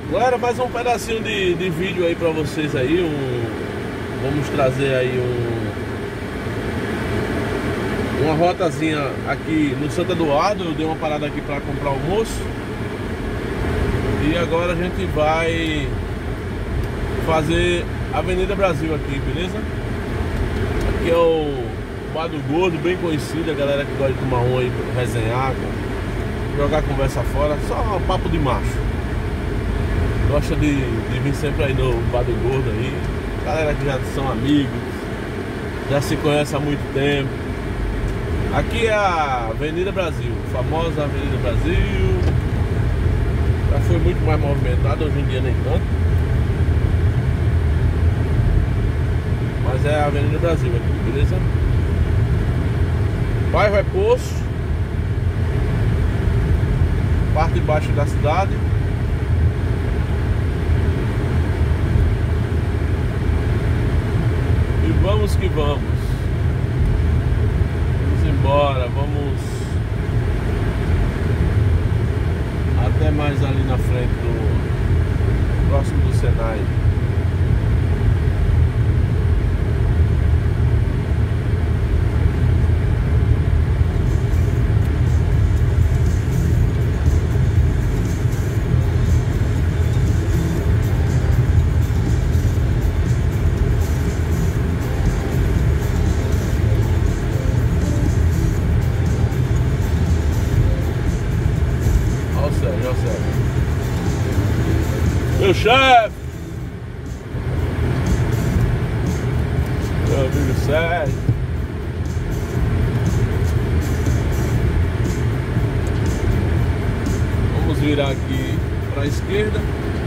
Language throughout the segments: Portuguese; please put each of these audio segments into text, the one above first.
Galera, mais um pedacinho de vídeo aí pra vocês aí. Vamos trazer aí uma rotazinha aqui no Santo Eduardo. Eu dei uma parada aqui pra comprar almoço. E agora a gente vai fazer Avenida Brasil aqui, beleza? Aqui é o Bar do Gordo, bem conhecido. A galera que gosta de tomar um aí, resenhar, jogar conversa fora. Só papo de macho. Gosta de vir sempre aí no Bar do Gordo aí. Galera que já são amigos, já se conhece há muito tempo. Aqui é a Avenida Brasil, famosa Avenida Brasil. Já foi muito mais movimentada, hoje em dia nem tanto. Mas é a Avenida Brasil aqui, beleza? Bairro é Poço, parte baixa da cidade. E vamos que vamos. Vamos embora, vamos até mais ali na frente próximo do Senai. Meu chefe, meu amigo Sérgio. Vamos virar aqui para a esquerda.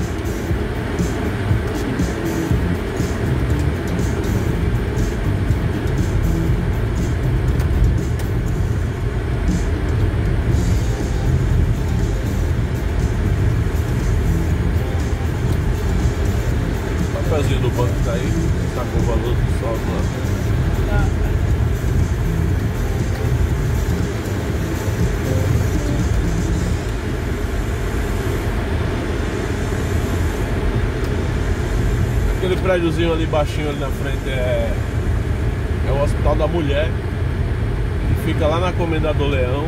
O pezinho do banco tá aí, tá com o valor do sol lá. Aquele prédiozinho ali baixinho ali na frente é o Hospital da Mulher, que fica lá na Comendador Leão.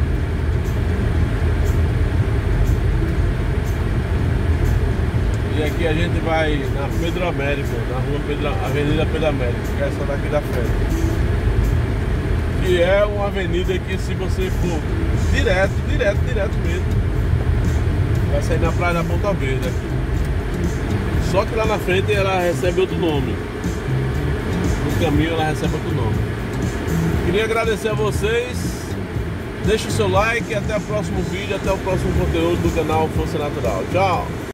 E aqui a gente vai na Pedro Américo, na rua Avenida Pedro Américo, que é essa daqui da frente. Que é uma avenida que, se você for direto mesmo, vai sair na praia da Ponta Verde aqui. Só que lá na frente ela recebe outro nome. No caminho ela recebe outro nome. Queria agradecer a vocês. Deixe o seu like, até o próximo vídeo, até o próximo conteúdo do canal Força Natural. Tchau!